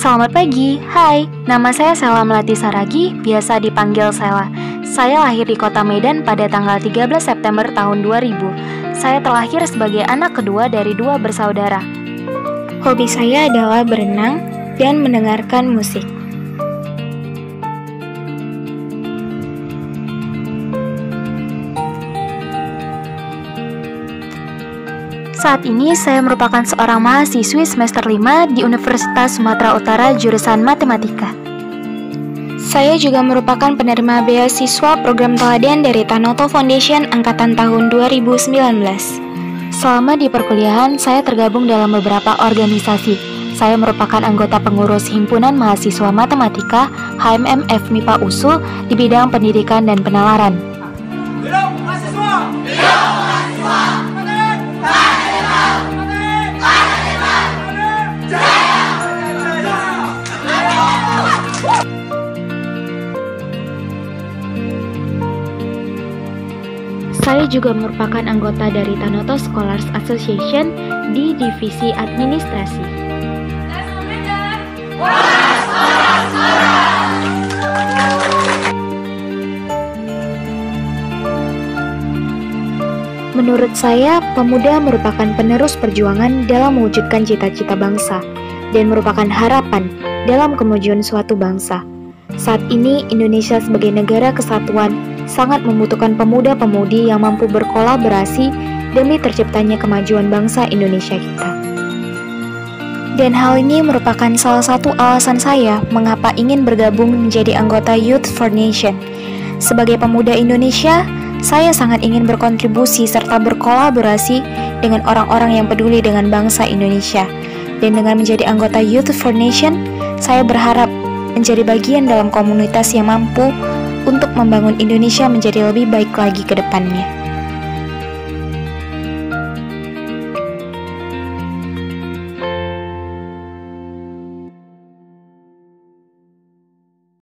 Selamat pagi, hai, nama saya Sela Melati Saragi, biasa dipanggil Sela. Saya lahir di kota Medan pada tanggal 13 September tahun 2000. Saya terlahir sebagai anak kedua dari 2 bersaudara. Hobi saya adalah berenang dan mendengarkan musik. Saat ini saya merupakan seorang mahasiswi semester 5 di Universitas Sumatera Utara jurusan Matematika. Saya juga merupakan penerima beasiswa program teladan dari Tanoto Foundation angkatan tahun 2019. Selama di perkuliahan, saya tergabung dalam beberapa organisasi. Saya merupakan anggota pengurus Himpunan Mahasiswa Matematika HMMF MIPA USU di bidang pendidikan dan penalaran. Hidup mahasiswa! Hidup mahasiswa! Saya juga merupakan anggota dari Tanoto Scholars Association di Divisi Administrasi. Menurut saya, pemuda merupakan penerus perjuangan dalam mewujudkan cita-cita bangsa dan merupakan harapan dalam kemajuan suatu bangsa. Saat ini, Indonesia sebagai negara kesatuan sangat membutuhkan pemuda-pemudi yang mampu berkolaborasi demi terciptanya kemajuan bangsa Indonesia kita. Dan hal ini merupakan salah satu alasan saya mengapa ingin bergabung menjadi anggota Youth for Nation. Sebagai pemuda Indonesia, saya sangat ingin berkontribusi serta berkolaborasi dengan orang-orang yang peduli dengan bangsa Indonesia. Dan dengan menjadi anggota Youth for Nation, saya berharap menjadi bagian dalam komunitas yang mampu untuk membangun Indonesia menjadi lebih baik lagi ke depannya.